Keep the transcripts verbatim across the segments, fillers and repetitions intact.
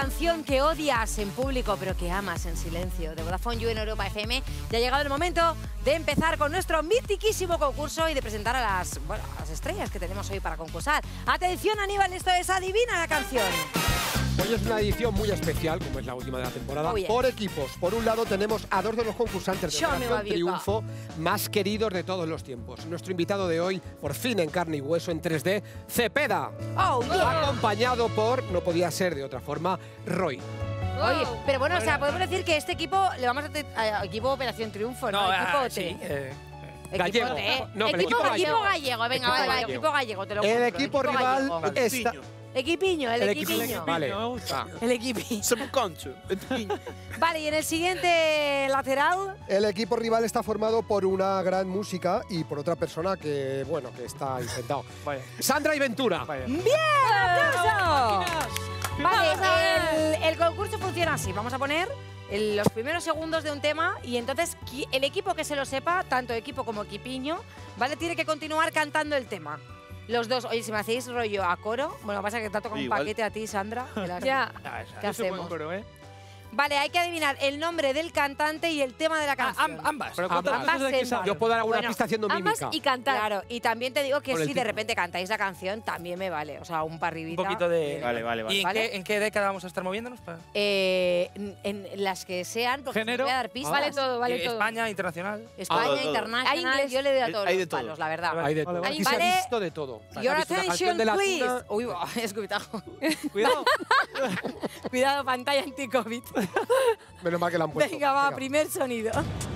canción que odias en público pero que amas en silencio, de Vodafone You en Europa F M. Ya ha llegado el momento de empezar con nuestro mitiquísimo concurso y de presentar a las, bueno, a las estrellas que tenemos hoy para concursar. Atención, Aníbal, esto es Adivina la canción. Hoy es una edición muy especial, como es la última de la temporada, oh, yeah. por equipos. Por un lado tenemos a dos de los concursantes de Operación Triunfo más queridos de todos los tiempos. Nuestro invitado de hoy, por fin en carne y hueso, en tres D, Cepeda. Oh, yeah. Acompañado por, no podía ser de otra forma, Roy. Oye, pero bueno, o sea, podemos decir que este equipo le vamos a hacer a equipo Operación Triunfo, ¿no? No, Equipo ah, T. sí, eh, Equipo Gallego. T. No, pero equipo, equipo equipo gallego. gallego. Venga, Equipo vale, gallego. equipo gallego, te lo El compro. equipo rival gallego. está... Equipiño, el, El equipiño. equipiño. Vale. Ah. El equipiño. Somos concho. Vale, y en el siguiente lateral... El equipo rival está formado por una gran música y por otra persona que, bueno, que está inventado. Vaya. Sandra y Ventura. Vaya. ¡Bien! ¡Aplauso! Vale, el, el concurso funciona así. Vamos a poner el- los primeros segundos de un tema y entonces qui- el equipo que se lo sepa, tanto equipo como equipiño, ¿vale? Tiene que continuar cantando el tema. Los dos, oye, si me hacéis rollo a coro, bueno, pasa que te toca un Igual. paquete a ti, Sandra. que la- Ya. Ah, esa. ¿Qué Eso fue un hacemos? coro, ¿eh? Vale, hay que adivinar el nombre del cantante y el tema de la Ah, canción. am- ambas. Pero ¿cuántas ambas cosas hay que en- saber? Yo os puedo dar alguna Bueno, pista haciendo Ambas mímica. y cantar. Claro, y también te digo que Con el si de título. repente cantáis la canción, también me vale. O sea, un parribita. Un poquito de... Vale, vale, vale. ¿Y en, ¿Vale? qué, en qué década vamos a estar moviéndonos? Para... Eh, en, en las que sean, porque Género. os voy a dar pistas. Vale todo, vale Eh, todo. España, internacional. España, Todo, todo. internacional, Hay inglés. yo le doy a todos Hay de los todo. palos, la verdad. Hay de todo. Vale, Aquí vale. se ha visto de todo. Your ¿Has visto una attention, canción de la please. tuna? Uy, va, es cuidado. Cuidado. Cuidado, pantalla anti-COVID. Menos mal que la han puesto. Venga, va, primer sonido.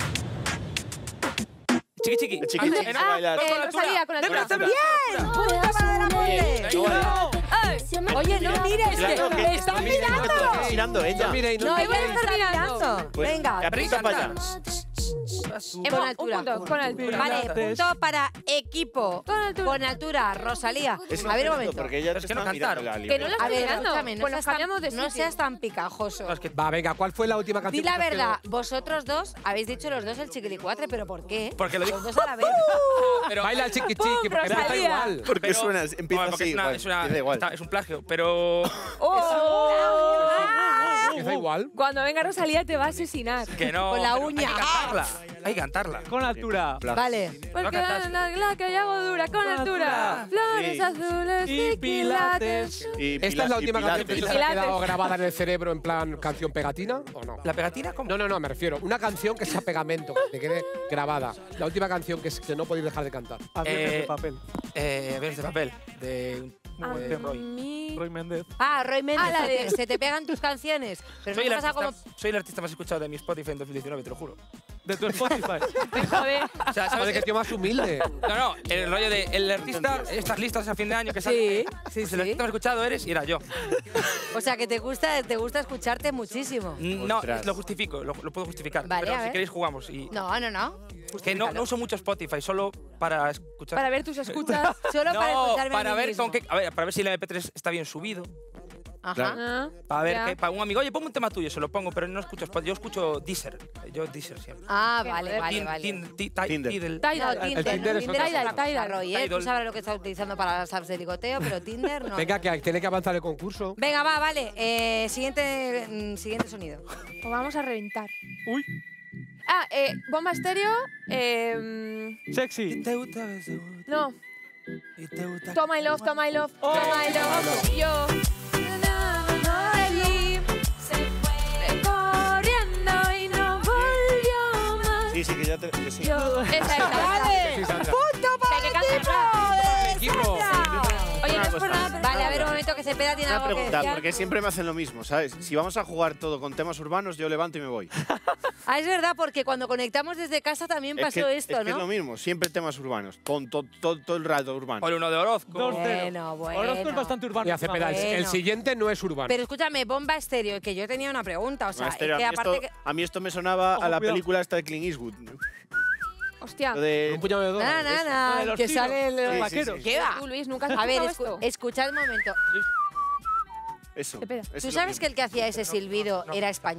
Chiqui, chiqui. El chiqui, Ah, chiqui, ah, bailar. con Eh, la altura. Rosalía, con la De altura. verdad, de ¡Bien! ¡Punto para la monte! No. Oye, no mires, Claro, que que me están mirando. Está mirando ella. Mira, y no, No, te- ella me está mirando. Pues, Venga, aprieta para allá. con Un altura. punto, con altura. Vale, punto para equipo. Con altura. Con altura, Rosalía. Es A ver, un injusto, momento. porque ella Es te que no está mirando cantaron. la Que no lo libreta. A ver, mirando. escúchame, no Pues nos seas tan- cambiamos de no sitio. seas tan picajoso. No, es que- Va, venga, ¿cuál fue la última Di canción? la que os verdad, quedó? vosotros dos habéis dicho los dos el chiquilicuatre, ¿pero por qué? Porque lo dijo. Los dos a la vez. Pero, Baila el chiqui chiqui, porque está Rosalía. igual. Porque pero- suena, Hombre, empieza porque así. es, una- igual, es una- empieza igual. está- es un plagio, pero... Empieza igual. Cuando venga Rosalía te va a asesinar. Que no. Con la pero uña. Hay que cantarla. Hay que cantarla. Con altura. Vale. Porque cantas. la, la que yo hago dura, con altura. altura. Flores Sí. azules y, Y pilates. pilates. Y ¿Esta es pila- la y última canción que se pilates. os ha Pilates. quedado grabada en el cerebro en plan canción pegatina o no? ¿La pegatina cómo? No, no, no, me refiero. Una canción que sea pegamento, que te quede grabada. La última canción que, es- que no podéis dejar de cantar. Aviones Eh, de papel. Eh, aviones de papel. De, A de Roy. mí- Roy Méndez. Ah, Roy Méndez, Ah, la de- se te pegan tus canciones. Pero Soy no el, pasa como... artista, soy el artista más escuchado de mi Spotify en dos mil diecinueve, te lo juro. De tu Spotify. Joder. O sea, Joder, ¿sabes que tío más humilde. No, no, el rollo de el artista, estas listas a fin de año que salen. Sí, sí, El sí. artista más escuchado eres y era yo. O sea, que te gusta, te gusta escucharte muchísimo. No, Ostras. lo justifico, lo, lo puedo justificar. Vale, pero a si ver. queréis jugamos. Y, No, no, no. que no, no uso mucho Spotify, solo para escuchar. Para ver tus escuchas. Solo para no, escucharme a para mí ver mismo. con qué, a ver, para ver si el M P tres está bien subido. Ajá. Claro. Ah, Para ver ya. que para un amigo, oye, ponme un tema tuyo, se lo pongo, pero no escucho Spotify, yo escucho Deezer. Yo Deezer siempre. Ah, Qué vale, joder. vale, Tin- vale. tin- ti- ti- Tinder. Tidal. No, Tidal. Tinder. El Tinder es otra Tidal, cosa. Tidal. Roy, ¿eh? Tú Tidal. sabrás lo que está utilizando para las apps de ligoteo, pero Tinder no. Venga, que tiene que avanzar el concurso. Venga, va, vale. Eh, siguiente, mm, siguiente sonido. Pues vamos a reventar. Uy, Ah, eh, bomba estéreo. Eh, sexy. Te gusta, te gusta, no. y te gusta. Toma I love, toma I love, Oh. toma I love. Yo. Allí se fue corriendo y no volvió más. Sí, sí, que ya te. Que sí. Yo. Esa, esa. Sí, Sandra. ¡Punto Que hay que cantar. Equipo. Oye, no es por nada, pero... Vale, a ver un momento que Cepeda tiene Una algo que pregunta, decir. porque siempre me hacen lo mismo, ¿sabes? Si vamos a jugar todo con temas urbanos, yo levanto y me voy. Ah, es verdad, porque cuando conectamos desde casa también Es pasó que, esto, es que ¿no? es lo mismo, siempre temas urbanos, con to- to- todo el rato urbano. Por uno de Orozco. Dos cero. Bueno, bueno. Orozco es bastante urbano. Mira, Cepeda, el- el Bueno. siguiente no es urbano. Pero escúchame, Bomba Estéreo, que yo tenía una pregunta, o sea, No, Esther, es que a, mí aparte esto, que... a mí esto me sonaba Ojo, a la cuidado. película esta de Clint Eastwood. Hostia. Lo de- Un puñado de Na, dólares. na, Lo na, de los que tiros. sale el Sí, sí, vaquero. sí. ¿Qué va? Tú, Luis, nunca has A ver, escuchado escu- esto. escuchad un momento. Eso. Espera. eso ¿Tú es sabes lo que el que hacía ese silbido no. era español?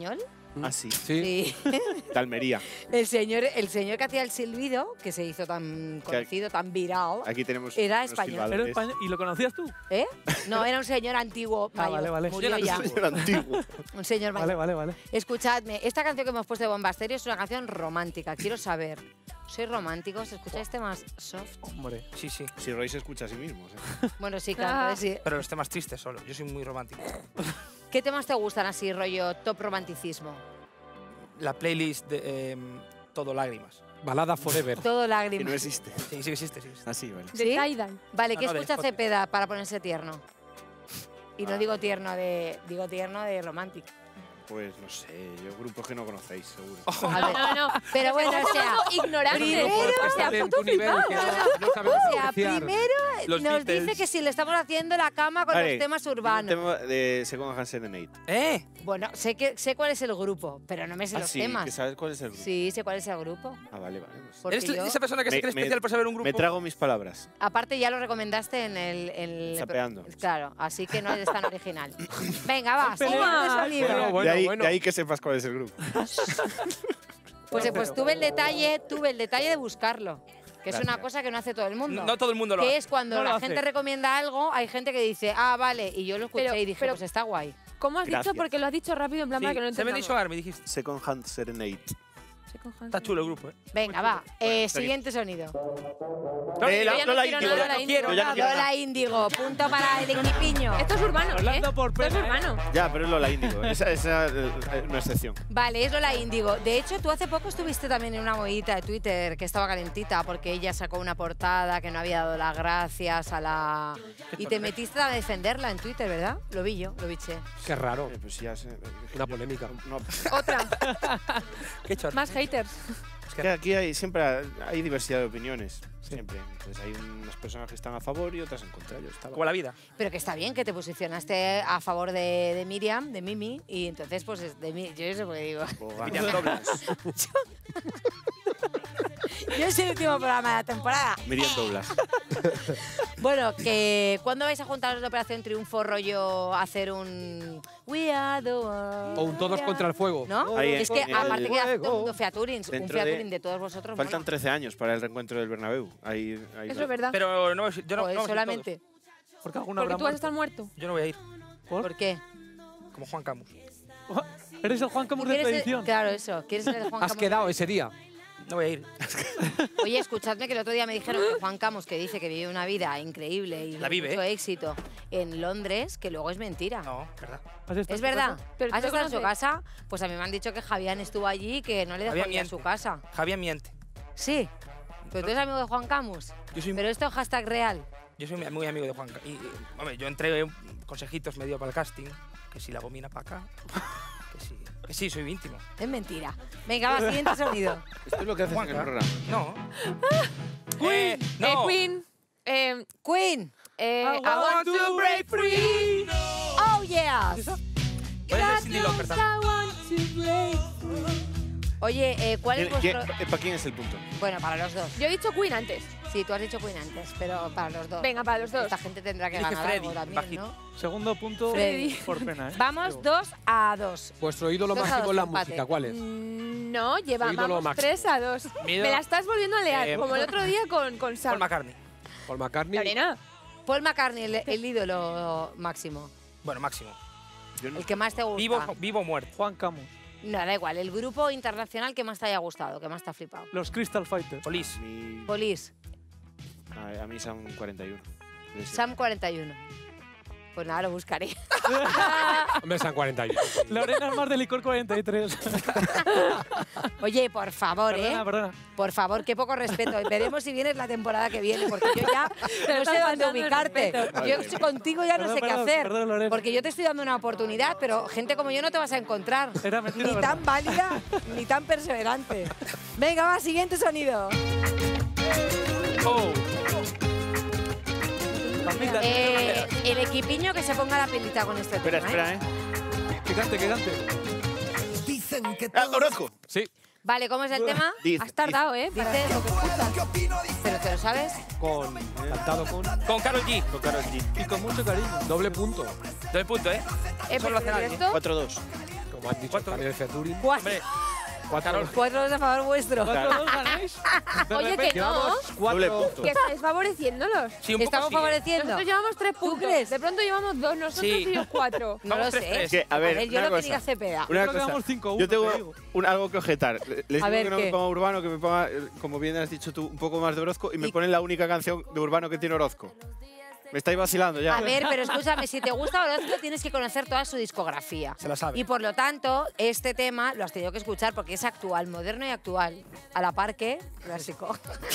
Ah, sí. Sí. Sí. De Almería. El señor, el señor que hacía el silbido, que se hizo tan conocido, tan viral, Aquí tenemos. Era unos español. ¿Era silbadores. español? ¿Y lo conocías tú? ¿eh? No, era un señor antiguo, Ah, mayor, vale, vale. murió Señor ya. antiguo. Era antiguo. Un señor mayor. Vale, vale, vale. Escuchadme, esta canción que hemos puesto de Bomba Estéreo es una canción romántica. Quiero saber, ¿sois románticos? ¿Escucháis temas soft? Hombre. Sí, sí. Si Roy se escucha a sí mismo. o sea. Bueno, sí, claro. Ah. sí. Pero los temas tristes solo. Yo soy muy romántico. ¿Qué temas te gustan así, rollo top romanticismo? La playlist de em, Todo Lágrimas. Balada Forever. Todo Que no lágrimas. existe. Sí, sí existe, sí existe. Ah, sí, vale. De ¿Sí? Tidal. Vale, Ah, ¿qué no, de escucha Spotify. Cepeda para ponerse tierno? Y no Ah. digo tierno de, digo tierno de romántico. Pues no sé, yo grupos que no conocéis, seguro. A ver, No, no. pero bueno, o Estamos sea, como ignorantes. primero- O sea, Estar en puto tu nivel, flipado. que no, no sabemos o sea, apreciar. primero Los nos Beatles. dice que si le estamos haciendo la cama con Vale, los temas Un urbanos. tema de Second Hand Serenade. ¡Eh! Bueno, sé que sé cuál es el grupo, pero no me sé Ah, los sí, temas. que sabes cuál es el grupo. Sí, sé cuál es el grupo. Ah, vale, vale. pues. Porque ¿Eres yo, esa persona que se Me- cree me- especial por saber un grupo? Me trago mis palabras. aparte ya lo recomendaste en el... En el Zapeando. Claro, así que no eres tan original. Venga, va, Pero- siguiente sonido. Bueno, bueno, de, ahí, bueno. de ahí que sepas cuál es el grupo. Pues, pues tuve el detalle, tuve el detalle de buscarlo. Que es una Gracias. cosa que no hace todo el mundo. No todo el mundo lo que hace. es cuando No lo la hace. gente recomienda algo, hay gente que dice, ah, vale, y yo lo escuché Pero- y dije, pero- pues está guay. ¿Cómo has Gracias. dicho? Porque lo has dicho rápido en plan Sí, para que no se me entendamos. dicho Army, dijiste. Second Hand Serenade. Está chulo el grupo, ¿eh? Venga, va, eh, está bien. siguiente sonido. Eh, yo ya no Lola quiero Índigo. nada de la Yo Índigo. ya no quiero nada. Lola Índigo, punto para el equipiño. Esto es urbano, Hablando ¿eh? por Esto es pena, ¿eh? urbano. Ya, pero es Lola Índigo. Esa, esa es una excepción. Vale, es Lola Índigo. De hecho, tú hace poco estuviste también en una movida de Twitter que estaba calentita porque ella sacó una portada que no había dado las gracias a la... Y te metiste a defenderla en Twitter, ¿verdad? Lo vi yo, lo biché. Qué raro. Eh, pues ya sé. Una polémica. No, Otra. Qué chorro. Más haters. es que aquí hay, siempre hay diversidad de opiniones. Siempre. Entonces hay unas personas que están a favor y otras en contra. Yo estaba. Como la vida. Pero que está bien que te posicionaste a favor de, de Miriam, de Mimi, y entonces, pues, es de mí, yo no sé por qué digo. Miriam Doblas. Yo es el último programa de la temporada. Miriam Doblas. Bueno, que ¿cuándo vais a juntaros de Operación Triunfo, rollo, hacer un We Are the World? O un todos contra el fuego. ¿No? Ahí es que en el aparte que hace todo el mundo fuego. featuring, un Dentro de- featuring de todos vosotros. Faltan mola. trece años para el reencuentro del Bernabéu. Ahí, ahí Eso es verdad. Pero no, yo no, Joder, no vamos a ir solamente. Porque alguno Porque habrá tú vas a muerto. estar muerto. todos. Yo no voy a ir. ¿Por? ¿Por qué? Como Juan Camus. Eres el Juan Camus de ¿Quieres ser- expedición. Claro, eso. ¿Quieres ser el Juan Has Camus? quedado ese día. No voy a ir. Oye, escuchadme que el otro día me dijeron que Juan Camus, que dice que vive una vida increíble y La vive, mucho ¿eh? éxito en Londres, que luego es mentira. No, ¿verdad? ¿Has estado ¿Es en su verdad? casa? Pero ¿Has tú lo estado en su conoces. casa? Pues a mí me han dicho que Javián estuvo allí y que no le dejó Javián ir a su miente. casa. Javier miente. Sí. Pero tú eres amigo de Juan Camus. Yo soy, Pero esto es hashtag real. yo soy muy amigo de Juan Camus. Y, y, hombre, yo entré consejitos medio para el casting. Que si la gomina para acá. Que sí. Que sí, soy íntimo. Es mentira. Venga, va, siguiente sonido. Esto es lo que haces en el Juanca. programa. No. Eh, Eh, no. Queen. Eh, Queen. eh, I I want to break free. Oh, yes. Puede ser Cindy Lauper también. Oye, eh, ¿cuál es ¿Quién- quién- vuestro...? ¿Para quién es el punto? Bueno, para los dos. Yo he dicho Queen antes. Sí, tú has dicho Queen antes, pero para los dos. Venga, para los dos. Esta gente tendrá que Dije ganar Freddy, algo también, bajito. ¿no? Segundo punto Freddy. por pena, ¿eh? Vamos dos a dos. Vuestro ídolo Dos a máximo dos, en la empate. música, ¿cuál es? Mm, No, lleva, Su ídolo vamos máximo. tres a dos. Mi ídolo- Me la estás volviendo a leer, Eh, como el otro día con, con Sam. Paul McCartney. Paul McCartney. Lorena. Paul McCartney, el, el ídolo máximo. Bueno, máximo. Yo no- El que más te gusta. Vivo, vivo o muerto. Juan Camus. No, da igual. El grupo internacional que más te haya gustado, que más te ha flipado. Los Crystal Fighters. Police. mi- Police, a, a mí son cuarenta y uno. Debe ser. Sam cuarenta y uno. Pues nada, lo buscaré. Hombre, San cuarenta y uno. Lorena es más de licor cuarenta y tres. Oye, por favor, ¿eh? Perdona, perdona. Por favor, qué poco respeto. Veremos si vienes la temporada que viene, porque yo ya no sé estás dónde faltando el ubicarte. respeto. Yo estoy contigo ya no Perdón, sé qué perdón, hacer. perdón, Lorena. Porque yo te estoy dando una oportunidad, pero gente como yo no te vas a encontrar. Era mentira, Ni ¿verdad? tan válida, ni tan perseverante. Venga, va, siguiente sonido. Oh. Palmita, Eh, el equipiño que se ponga la pelita con este Espera, tema. espera, ¿eh? ¿eh? que cante, que cante. Ah, Orozco. Sí, Vale, ¿cómo es el tema? Dice, Has tardado, ¿eh? Para- Dices lo que escuchas. ¿Pero te lo sabes? Con, eh, cantado con Con Karol G. con Karol G. Y con mucho cariño. doble punto. Doy punto, ¿eh? Eh, Solo pero hace el nadie. resto, cuatro dos. como han dicho ¿Cuánto? también el Ferturin. Cuatro, Hombre, Cuatro. cuatro dos a favor vuestro. ¿Cuatro dos ganáis? De Oye, repente- que no. Llevamos Doble cuatro. punto. Que estáis favoreciéndolos. sí, un poco Estamos sí, ¿eh? favoreciendo. Nosotros llevamos tres puntos. crees? De pronto llevamos dos nosotros Sí. y ellos cuatro. No lo Vamos, tres, sé. tres. Es que, a ver, yo una lo que cosa. diga Cepeda. Una Creo que cosa. vamos cinco uno, Yo tengo te digo. un- algo que objetar. Les A digo ver, que no ¿qué? me ponga Urbano, que me ponga, eh, como bien has dicho tú, un poco más de Orozco y me Y- ponen la única canción de Urbano que tiene Orozco. Me estáis vacilando ya. A ver, pero escúchame, si te gusta Orozco tienes que conocer toda su discografía. Se la sabe. Y por lo tanto, este tema lo has tenido que escuchar porque es actual, moderno y actual. A la par que clásico.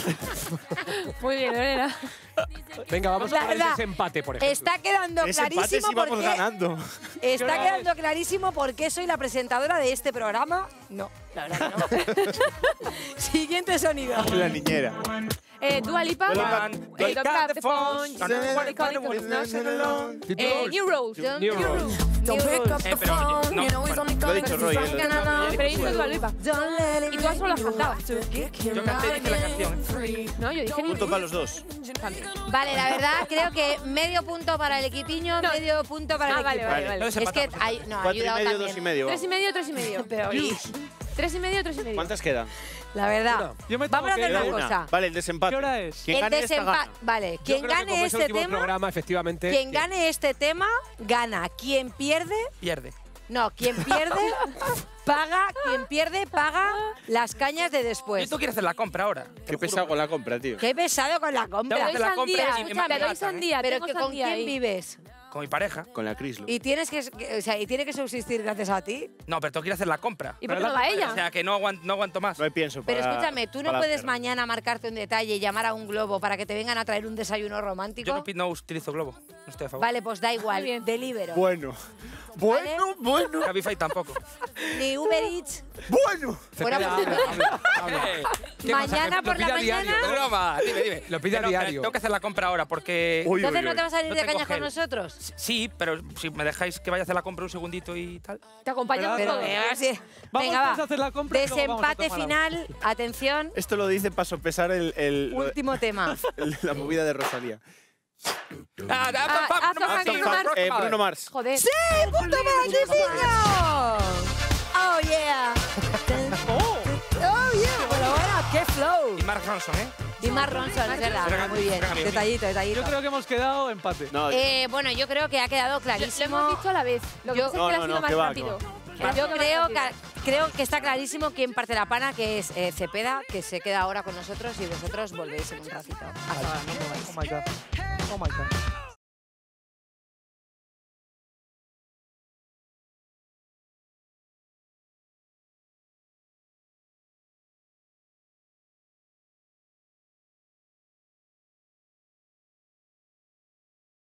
Muy bien, Lorena. Venga, vamos La con el verdad, desempate, por ejemplo. Está quedando Ese empate clarísimo sí vamos porque ganando. está hora quedando clarísimo por qué soy la presentadora de este programa. No, la verdad que no. Siguiente sonido. La niñera. Eh, Dua Lipa. Dua Lipa. Eh, Don't Grab the phone. No, no, no, Iconic, no, iconic, no, no, no. Eh, New Rules. New Rules. New Rules. Eh, pero, no, bueno, Lo ha dicho Roy. ¿eh? Pero hizo Dua Lipa. Y tú solo has cantado. yo canté y dije la canción. ¿eh? No, yo dije New Punto para Rules. los dos. Vale, la verdad creo que medio punto para el equipiño, No. medio punto para Ah, el vale, equipo. vale, Vale. vale. No Es que desempatamos. hay, no, ha Cuatro y ayudado medio, también. dos y medio. Tres y medio, tres y medio. Pero, y, Tres y medio, tres y medio. ¿Cuántas quedan? la verdad, Yo me tengo vamos a que hacer ir, una ¿eh? cosa. Vale, el desempate. ¿Qué hora es? Quien El gane esta desempate. gana. Vale, Yo quien creo que gane como es el este último tema, programa, efectivamente. quien que- gane este tema, gana. Quien pierde, Pierde. no, quien pierde, paga, quien pierde, paga las cañas de Yo después. tú quieres hacer la compra ahora. te Qué lo juro. pesado con la compra, tío. Qué pesado con la Tengo compra. que Te hacer doy la compra sandía, y me escúchame, te doy matan, ¿eh? sandía. Pero tengo que con sandía quién ahí. vives. Con mi pareja. Con la Crislo. Y tienes que, que- o sea, y tiene que subsistir gracias a ti. No, pero tengo que ir a hacer la compra. ¿Y por qué no va ella? O sea, que no aguanto, no aguanto más. No hay pienso Pero para- escúchame, tú no para puedes hacerlo. mañana marcarte un detalle y llamar a un globo para que te vengan a traer un desayuno romántico. Yo no, pi- no utilizo globo. No estoy a favor. Vale, pues da igual, Muy bien. delibero. Bueno. Bueno, bueno. Cabify tampoco. Ni Uber Eats. Bueno. Fuera Cepeda, por- habla, habla, habla. Eh, ¿Qué pasa? Mañana Que por lo la pide a diario, mañana- es ¿no? broma. Dime, dime. Lo pide a Que no, que diario. Tengo que hacer la compra ahora porque. Uy, Entonces uy, no uy. te vas a ir No de tengo cañas con gel. nosotros. Sí, pero si me dejáis que vaya a hacer la compra un segundito y tal. Te acompañamos Pero todos. eh, así- Vamos Venga, todos va. a hacer la compra y luego vamos a Desempate tomar algo. final. Atención. Esto lo dice para sopesar el, el- lo- Último tema. el- la movida de Rosalía. Ah, ah, ah, Bruno Mars, Bruno Bruno Mars. Eh, Mars. Bruno Mars. Joder. ¡Sí! ¡Punto para ti, niño! ¡Oh, yeah! ¡Oh, yeah! Bueno, bueno, qué flow. Y Mark Ronson, ¿eh? Y Mark Ronson, es verdad. Venga, Muy bien. venga, bien. Detallito, detallito. Yo creo que hemos quedado empate. No, Eh, bueno, yo creo que ha quedado Lo, lo clarísimo. hemos dicho a la vez. Lo que Yo- pasa No, es que no, ha sido no, más que va, rápido. que Ha sido Yo más creo rápido. que, creo que está clarísimo quién parte la pana, que es eh, Cepeda, que se queda ahora con nosotros y vosotros volvéis en un ratito. Hasta ahora, no os mováis. Oh my god. Oh my god.